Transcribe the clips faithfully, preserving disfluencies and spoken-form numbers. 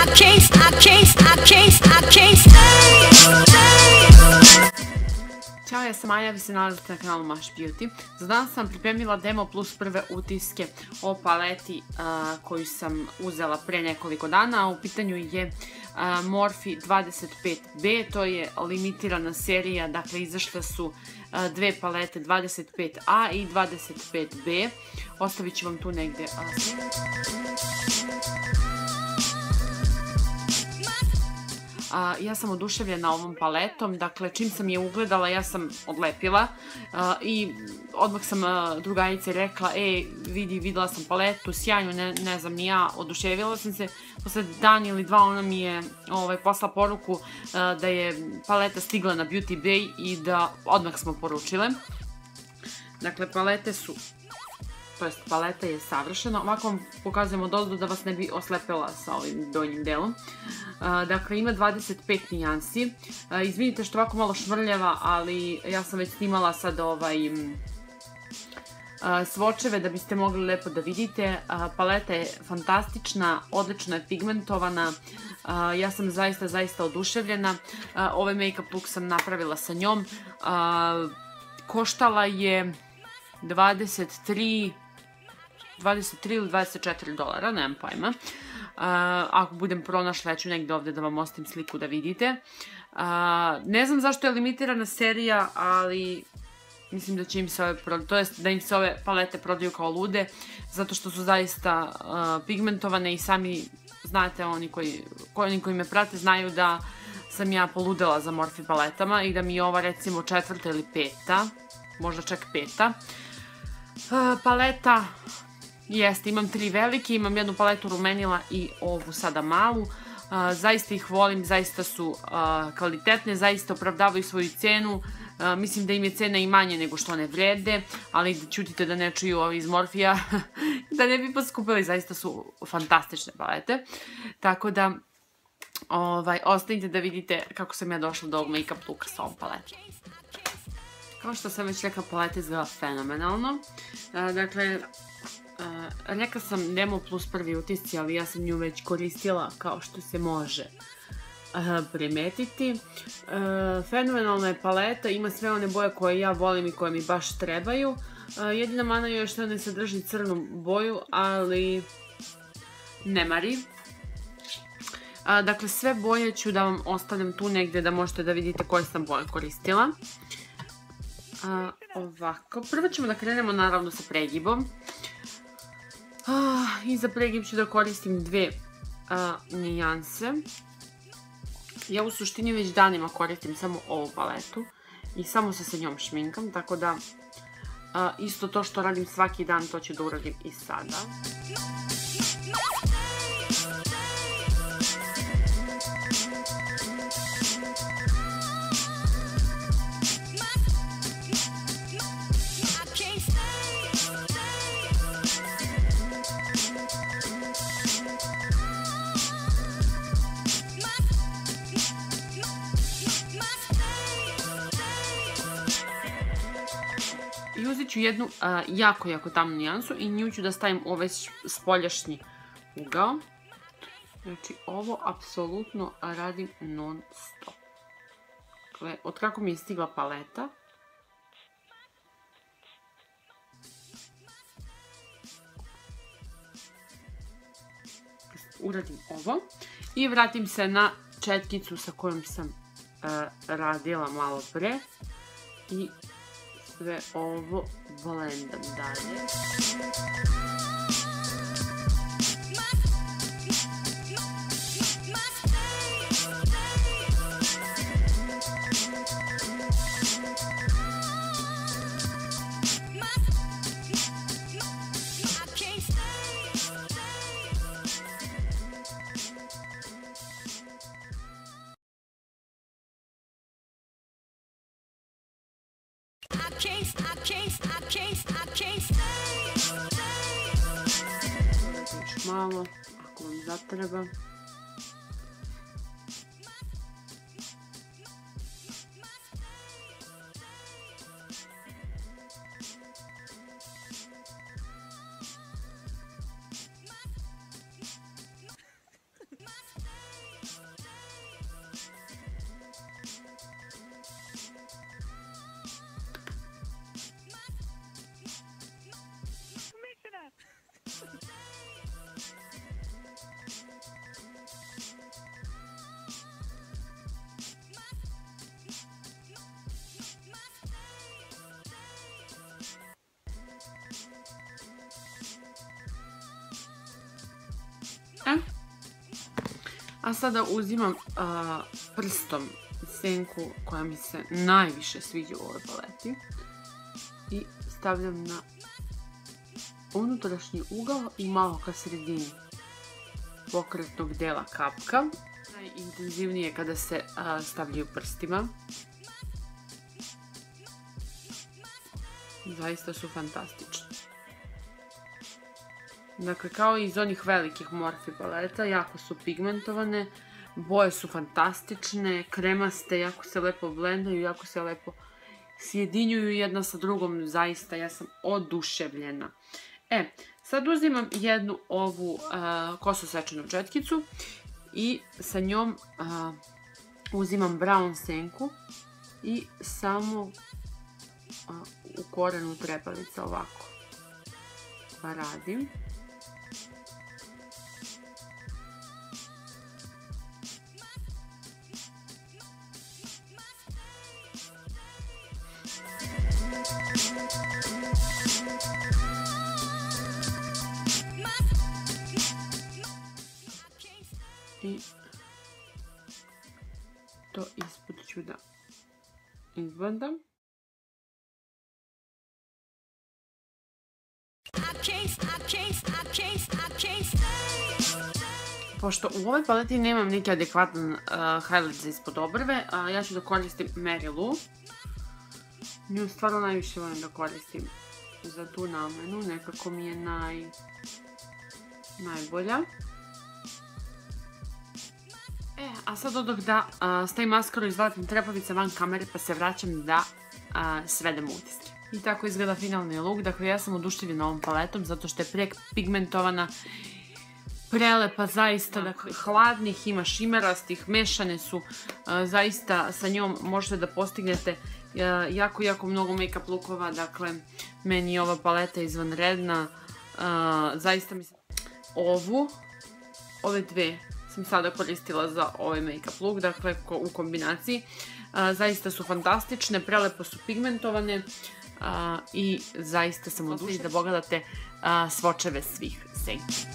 can't, I can't, I can't, I can't stay, stay. Ćao, ja sam Maja, vi se nalazite na kanalu Maš Beauty. Za danas sam pripremila demo plus prve utiske o paleti koju sam uzela pre nekoliko dana. U pitanju je Morphe dvadeset pet B, to je limitirana serija, dakle izašle su dve palete dvadeset pet A i dvadeset pet B. Ostavit ću vam tu negde ja sam oduševljena ovom paletom, dakle čim sam je ugledala ja sam odlepila i odmah sam drugarici rekla, e vidi, videla sam paletu, sjajnu, ne znam ni ja, oduševila sam se. Posle dan ili dva ona mi je poslala poruku da je paleta stigla na Beauty Bay i da odmah smo poručile. Dakle palete su, to jest paleta je savršena. Ovako vam pokazujem od ozdu da vas ne bi oslepela sa ovim donjim delom. Dakle, ima dvadeset pet nijansi. Izvinite što ovako malo švrljava, ali ja sam već snimala sad ovaj svočeve da biste mogli lepo da vidite. Paleta je fantastična, odlično je pigmentovana. Ja sam zaista, zaista oduševljena. Ovaj make-up look sam napravila sa njom. Koštala je dvadeset tri ili dvadeset četiri dolara, nemam pojma. Ako budem pronašla, ja ću negde ovde da vam ostavim sliku da vidite. Ne znam zašto je limitirana serija, ali mislim da će im se ove, to jest da im se ove palete prodaju kao lude, zato što su zaista pigmentovane i sami znate, oni koji me prate znaju da sam ja poludela za Morphe paletama i da mi je ova recimo četvrta ili peta, možda čak peta. Paleta, jeste, imam tri velike, imam jednu paletu rumenila i ovu sada malu. Zaista ih volim, zaista su kvalitetne, zaista opravdavaju svoju cenu. Mislim da im je cena i manje nego što one vrede, ali ćutite da ne čuju ovi iz Morphea, da ne bi poskupili, zaista su fantastične palete. Tako da, ostanite da vidite kako sam ja došla do ovog make-up looka sa ovom paletom. Kao što sam već rekla, paleta izgleda fenomenalno. Dakle, rekla sam demo plus prvi utisci, ali ja sam nju već koristila kao što se može primetiti. Fenomenalna je paleta, ima sve one boje koje ja volim i koje mi baš trebaju. Jedina mana je što ne sadrži crnu boju, ali ne mari. Dakle, sve boje ću da vam ostavljam tu negde da možete da vidite koje sam boje koristila. Ovako, prvo ćemo da krenemo naravno sa pregibom. I za pregib ću da koristim dve nijanse. Ja u suštini već danima koristim samo ovu paletu i samo se sa njom šminkam, tako da isto to što radim svaki dan, to ću da uradim i sada. I uzet ću jednu jako, jako tamnu nijansu i nju ću da stavim u ovaj spoljašnji ugao. Znači, ovo apsolutno radim non stop. Dakle, od kako mi je stigla paleta, uradim ovo i vratim se na četkicu sa kojom sam radila malo pre i sve ovo blendam dalje. Još malo, ako vam zatreba. A sada uzimam uh, prstom senku koja mi se najviše sviđa u ovoj paleti i stavljam na unutrašnji ugao i malo ka sredini pokretnog dela kapka. Najintenzivnije kada se uh, stavljaju prstima. Zaista su fantastični. Dakle, kao i iz onih velikih Morphe paleta, jako su pigmentovane, boje su fantastične, kremaste, jako se lepo blendaju, jako se lepo sjedinjuju jedna sa drugom, zaista ja sam oduševljena. E, sad uzimam jednu ovu uh, kososečenu četkicu i sa njom uh, uzimam brown senku i samo uh, u korenu trepavica ovako pa radim. I to ispod ću da izbandam. Pošto u ovoj paleti nemam neki adekvatan uh, highlight za ispod obrve, uh, ja ću da koristim Mary Lou. Nju stvarno najviše volim da koristim za tu namenu, nekako mi je naj... najbolja. E, a sad odah da uh, stavim maskaru i zlatim trepavice van kamere pa se vraćam da uh, svedem utiske. I tako izgleda finalni look. Dakle, ja sam oduševljena ovom paletom zato što je prepigmentovana, prelepa zaista, dakle, hladnih, ima šimerastih, mešane su, uh, zaista sa njom možete da postignete uh, jako, jako mnogo make-up lookova, dakle, meni je ova paleta izvanredna, uh, zaista mi se... Ovu, ove dve sam sada koristila za ovaj make-up look, dakle, u kombinaciji, uh, zaista su fantastične, prelepo su pigmentovane, Uh, i zaista sam oduševljena da pogledate uh, svočeve svih senki.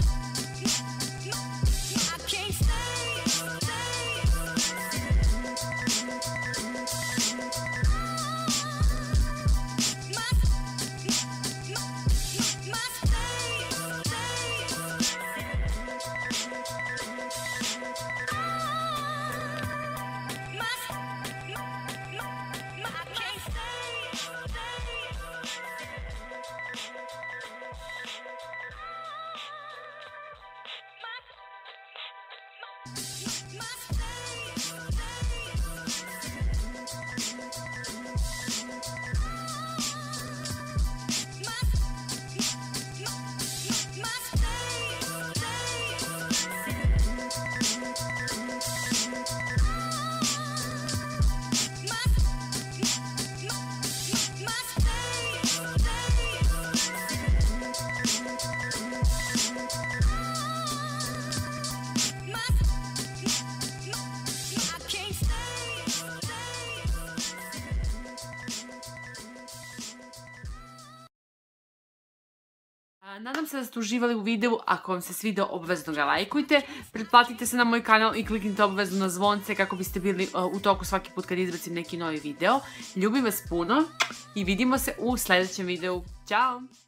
Nadam se da ste uživali u videu, ako vam se svideo obvezno ga lajkujte, pretplatite se na moj kanal i kliknite obvezno na zvonce kako biste bili u toku svaki put kad izbacim neki novi video. Ljubim vas puno i vidimo se u sljedećem videu. Ćao!